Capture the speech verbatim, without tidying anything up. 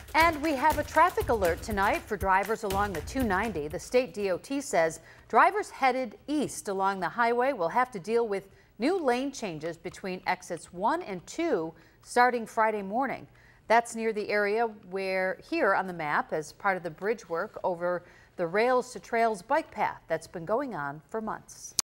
And we have a traffic alert tonight for drivers along the two ninety. The state D O T says drivers headed east along the highway will have to deal with new lane changes between exits one and two starting Friday morning. That's near the area where here on the map as part of the bridge work over the Rails to Trails bike path that's been going on for months.